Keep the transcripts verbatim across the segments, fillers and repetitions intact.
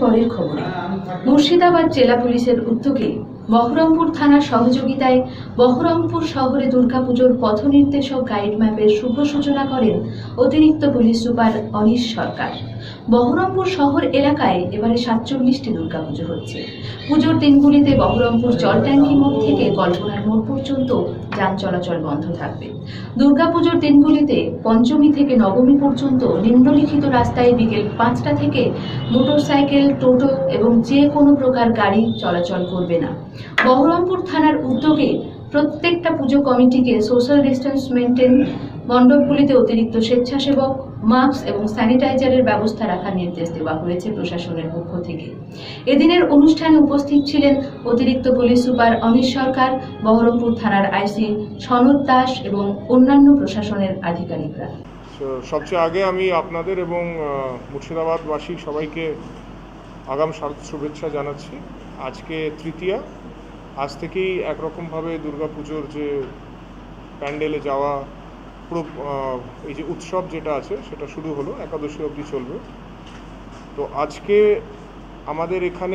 পরের খবরে মুর্শিদাবাদ জেলা পুলিশের উদ্যোগে বহরমপুর থানার সহযোগিতায় বহরমপুর শহরে দুর্গাপুজোর পথ নির্দেশক গাইড ম্যাপের শুভ সূচনা করেন অতিরিক্ত পুলিশ সুপার অনিশ সরকার। বহরমপুর শহর এলাকায় এবারে সাতচল্লিশটি দুর্গাপুজো হচ্ছে। পুজোর দিনগুলিতে বহরমপুর জলট্যাঙ্কি মোড় থেকে কল্পনার মোড় পর্যন্ত যান চলাচল বন্ধ থাকবে। দুর্গাপুজোর দিনগুলিতে পঞ্চমী থেকে নবমী পর্যন্ত নিম্নলিখিত রাস্তায় বিকেল পাঁচটা থেকে মোটরসাইকেল, টোটো এবং যে কোনো প্রকার গাড়ি চলাচল করবে না। বহরমপুর থানার উদ্যোগে প্রত্যেকটা পুজো কমিটিকে সোশ্যাল ডিস্টেন্স মেনটেন, মণ্ডপগুলিতে অতিরিক্ত স্বেচ্ছাসেবক, মাস্ক এবং স্যানিটাইজারের ব্যবস্থা রাখার নির্দেশ দেওয়া হয়েছে প্রশাসনের পক্ষ থেকে। এদিনের অনুষ্ঠানে উপস্থিত ছিলেন অতিরিক্ত পুলিশ সুপার অনিশ সরকার, বহরমপুর থানার আইসি সনদ দাস এবং অন্যান্য প্রশাসনের আধিকারিকরা। সবচেয়ে আগে আমি আপনাদের এবং মুর্শিদাবাদবাসী সবাইকে আগাম শারদ শুভেচ্ছা জানাচ্ছি। আজকে তৃতীয়া, আজ থেকেই একরকমভাবে দুর্গাপুজোর যে প্যান্ডেলে যাওয়া, পুরো এই যে উৎসব যেটা আছে সেটা শুরু হলো, একাদশী অবধি চলবে। তো আজকে আমাদের এখানে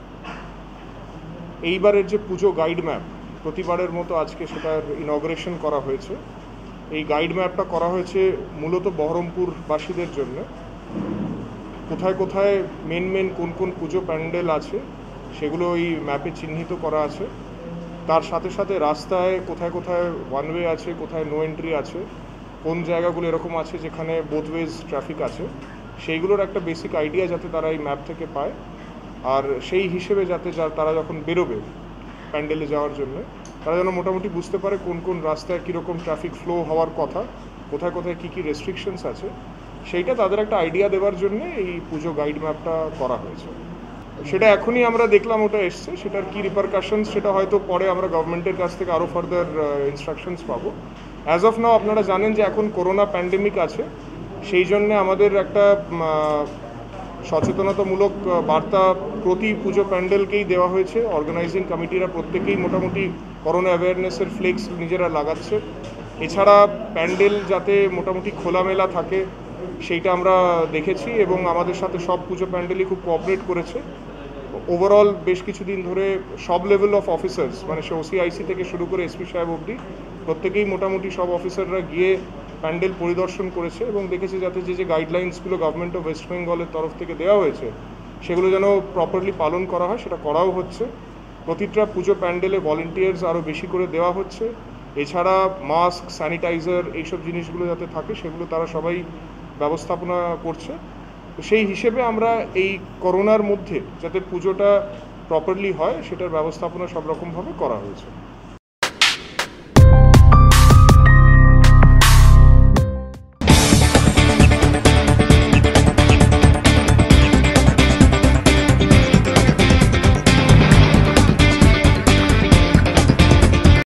এইবারের যে পুজো গাইড ম্যাপ, প্রতিবারের মতো আজকে সেটার ইনগ্রেশন করা হয়েছে। এই গাইড ম্যাপটা করা হয়েছে মূলত বহরমপুরবাসীদের জন্য। কোথায় কোথায় মেন মেন কোন কোন পুজো প্যান্ডেল আছে সেগুলো এই ম্যাপে চিহ্নিত করা আছে। তার সাথে সাথে রাস্তায় কোথায় কোথায় ওয়ান ওয়ে আছে, কোথায় নো এন্ট্রি আছে, কোন জায়গাগুলো এরকম আছে যেখানে বোথ ওয়েজ ট্রাফিক আছে, সেইগুলোর একটা বেসিক আইডিয়া যাতে তারা এই ম্যাপ থেকে পায়। আর সেই হিসেবে যাতে যা তারা যখন বেরোবে প্যান্ডেলে যাওয়ার জন্য, তারা যেন মোটামুটি বুঝতে পারে কোন কোন রাস্তায় কীরকম ট্রাফিক ফ্লো হওয়ার কথা, কোথায় কোথায় কী কী রেস্ট্রিকশনস আছে, সেইটা তাদের একটা আইডিয়া দেওয়ার জন্য এই পুজো গাইড ম্যাপটা করা হয়েছে। সেটা এখনই আমরা দেখলাম ওটা এসছে, সেটার কী রিপারকাশনস সেটা হয়তো পরে আমরা গভর্নমেন্টের কাছ থেকে আরও ফার্দার ইনস্ট্রাকশনস পাবো। অ্যাজ অফ নাও আপনারা জানেন যে এখন করোনা প্যান্ডেমিক আছে, সেই জন্যে আমাদের একটা সচেতনতামূলক বার্তা প্রতি পুজো প্যান্ডেলকেই দেওয়া হয়েছে। অর্গানাইজিং কমিটিরা প্রত্যেকেই মোটামুটি করোনা অ্যাওয়ারনেসের ফ্লেক্স নিজেরা লাগাচ্ছে। এছাড়া প্যান্ডেল যাতে মোটামুটি খোলামেলা থাকে সেইটা আমরা দেখেছি এবং আমাদের সাথে সব পুজো প্যান্ডেলই খুব কোঅপারেট করেছে। ওভারঅল বেশ কিছুদিন ধরে সব লেভেল অফ অফিসার্স, মানে সে ওসিআইসি থেকে শুরু করে এসপি সাহেব অবধি প্রত্যেকেই মোটামুটি সব অফিসাররা গিয়ে প্যান্ডেল পরিদর্শন করেছে এবং দেখেছে যাতে যে যে গাইডলাইন্সগুলো গভর্নমেন্ট অফ ওয়েস্ট বেঙ্গলের তরফ থেকে দেওয়া হয়েছে সেগুলো যেন প্রপারলি পালন করা হয়, সেটা করাও হচ্ছে। প্রতিটা পুজো প্যান্ডেলে ভলেন্টিয়ার্স আরও বেশি করে দেওয়া হচ্ছে। এছাড়া মাস্ক, স্যানিটাইজার এইসব জিনিসগুলো যাতে থাকে সেগুলো তারা সবাই ব্যবস্থাপনা করছে। তো সেই হিসেবে আমরা এই করোনার মধ্যে যাতে পুজোটা প্রপারলি হয় সেটার ব্যবস্থাপনা সব রকমভাবে করা হয়েছে।